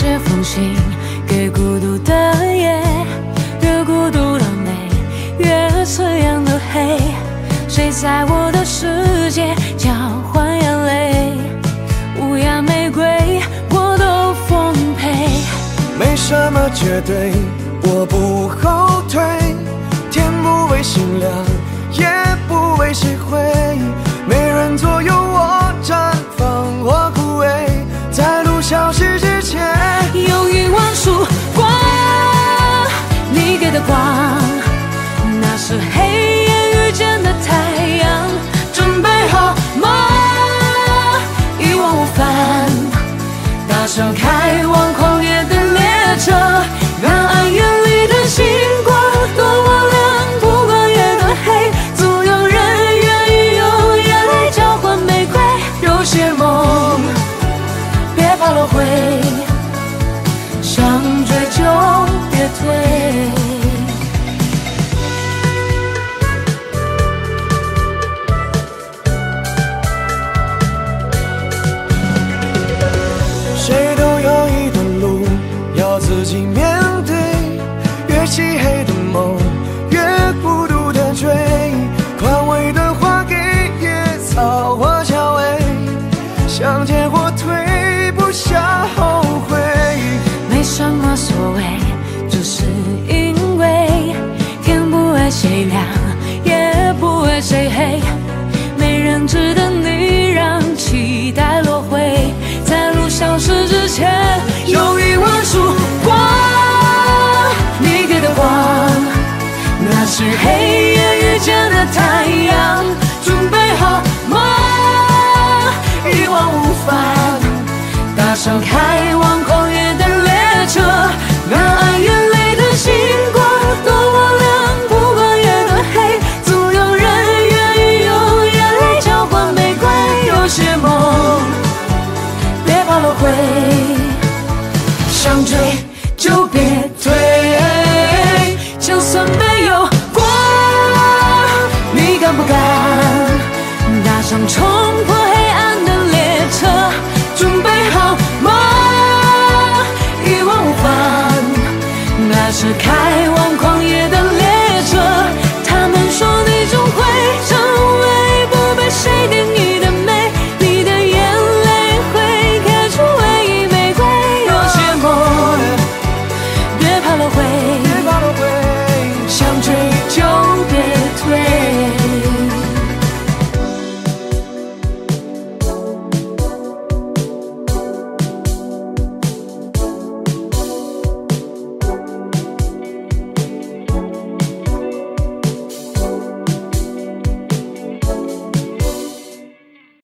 写封信给孤独的夜，越孤独的美，越刺眼的黑。谁在我的世界交换眼泪？乌鸦玫瑰我都奉陪。 没什么绝对，我不后退。天不为星亮，也不为谁灰。没人左右我绽放或枯萎，在路消失之前， 有一万束光，你给的光，那是黑夜遇见的太阳。准备好吗？一往无返，大声开往旷野的列车，让爱眼里的星光多么亮，不管夜的黑，总有人愿意用眼泪交换玫瑰。有些梦别怕落灰，想追就别退。 谁都有一段路要自己面对，越漆黑的梦，越孤独的追。宽慰的话给野草或蔷薇，想见或退，不想后悔。 没什么所谓，只是因为天不为谁亮，也不为谁黑。没人值得你让期待落灰，在路消失之前，有一万束光，你给的光，那是黑夜遇见的太阳。准备好吗？一往无返，大声开往旷野的列车，让爱眼里的星光多么亮，不管夜的黑，总有人愿意用眼泪交换玫瑰。有些梦别怕落灰，想追就别退，就算没有光，你敢不敢搭上冲破黑暗的列车？准备好吗？一往无返，那是开往旷野的列车。他们说你终会成为不被谁定义的美，你的眼泪会开出唯一玫瑰。有些梦别怕落灰，想追就别退。